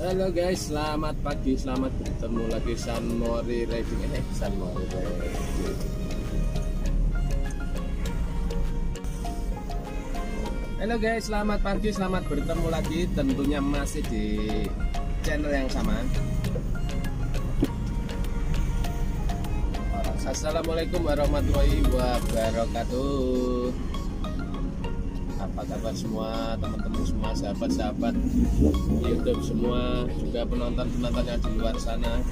Halo guys, selamat pagi, selamat bertemu lagi San Mori Riding. San Mori Riding. Halo guys, selamat pagi, selamat bertemu lagi. Tentunya masih di channel yang sama. Assalamualaikum warahmatullahi wabarakatuh. Apa kabar semua teman-teman semua, sahabat-sahabat YouTube semua, juga penonton-penonton yang di luar sana.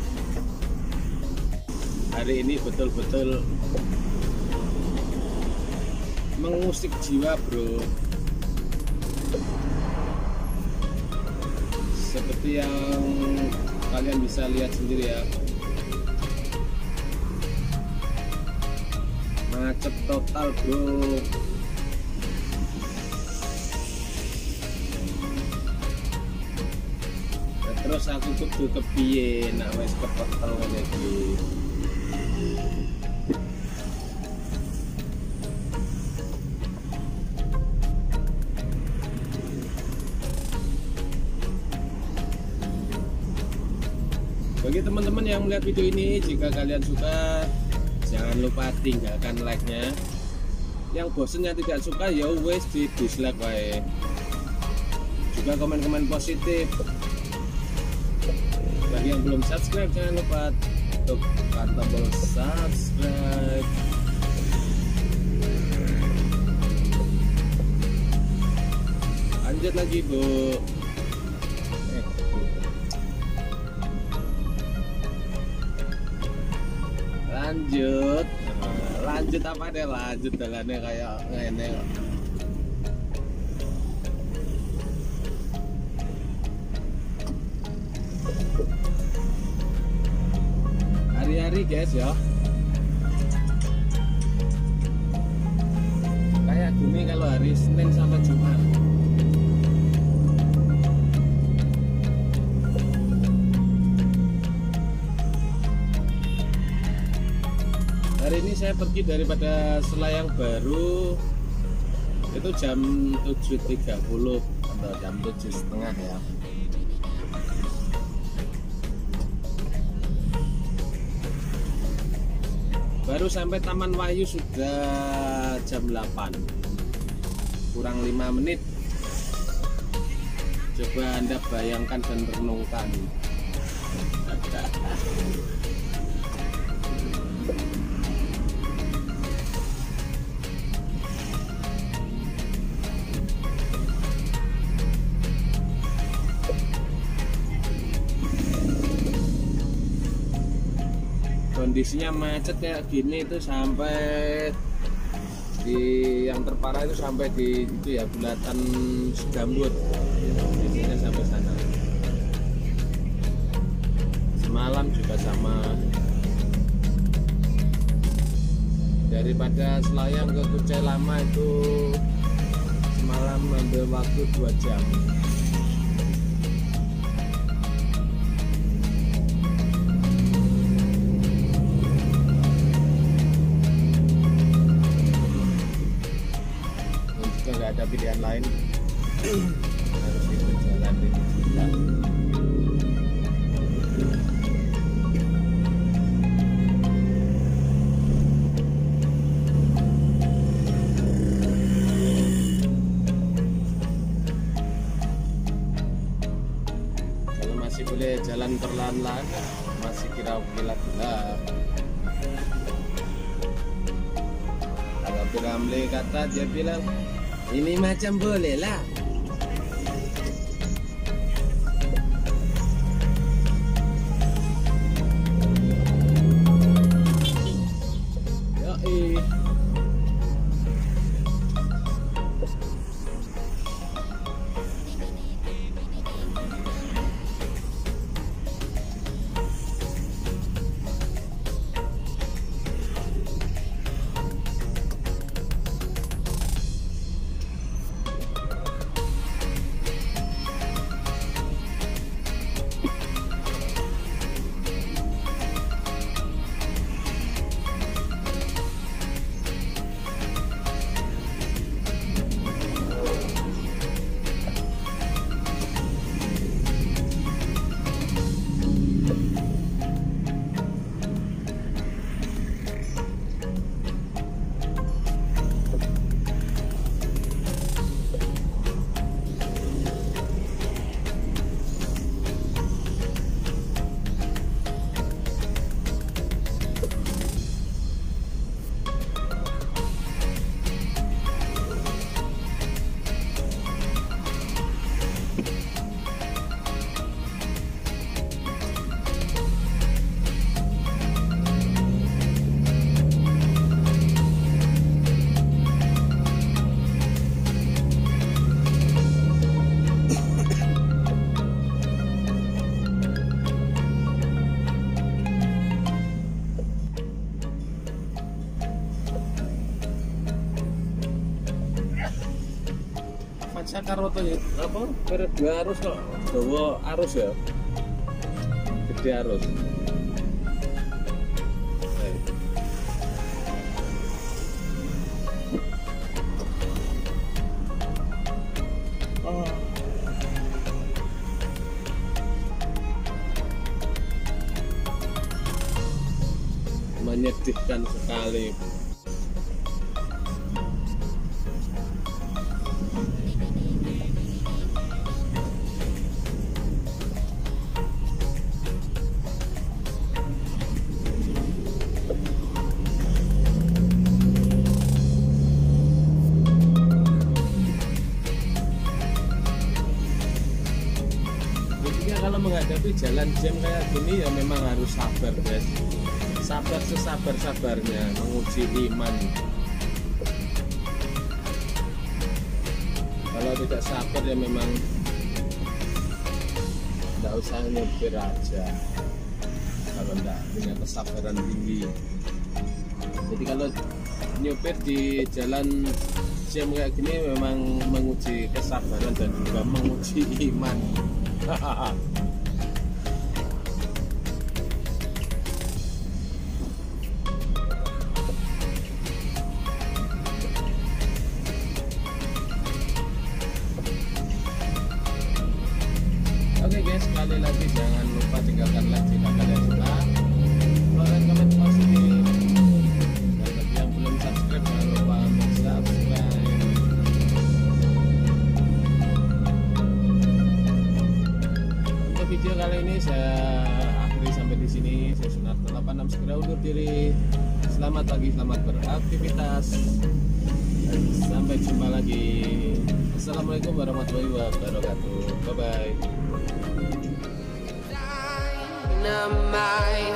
Hari ini betul-betul mengusik jiwa bro. Seperti yang kalian bisa lihat sendiri ya, macet total bro. Terus aku kudu kepiye nak wis kepetel ngene iki. Bagi teman-teman yang melihat video ini, jika kalian suka jangan lupa tinggalkan like-nya. Yang bosennya tidak suka ya wes di dislike wae. Juga komen-komen positif. Bagi yang belum subscribe jangan lupa untuk tombol subscribe. Lanjut lagi bu. Lanjut apa deh, lanjut jalannya kayak ngene kok. Hari-hari guys ya, kayak gini kalau hari Senin sampai Jumat. Hari ini saya pergi daripada Selayang Baru itu jam 7.30 atau jam 7.30 ya. Baru sampai Taman Wahyu sudah jam 8, kurang 5 menit. Coba Anda bayangkan dan renungkan. Kondisinya macet kayak gini itu sampai di yang terparah itu sampai di itu ya, Bulatan Segambut. Biasanya sampai sana. Semalam juga sama. Daripada Selayang ke Kucai Lama itu semalam ambil waktu 2 jam. Nggak ada pilihan lain, harus itu jalan ini juga. Kalau masih boleh jalan perlahan-lahan, masih kira-kira gelap. Kalau Piramli kata, dia bilang ini macam boleh lah. Yoi. Cakaroto apa periode arus kok dawa arus ya, gede arus. Menyedihkan sekali. Kalau menghadapi jalan jam kayak gini ya memang harus sabar guys, sabar sesabar-sabarnya, menguji iman. Kalau tidak sabar ya memang tidak usah nyopir aja kalau tidak punya kesabaran tinggi. Jadi kalau nyopir di jalan jam kayak gini memang menguji kesabaran dan juga menguji iman. Oke guys, sekali lagi jangan lupa tinggalkan like jika kalian suka, keluarkan komen positif, dan bagi yang belum subscribe jangan lupa untuk subscribe. Untuk video kali ini saya akhiri sampai di sini. Saya Sunarto 86 segera undur diri. Selamat pagi, selamat beraktivitas, dan sampai jumpa lagi. Assalamualaikum warahmatullahi wabarakatuh. Bye bye.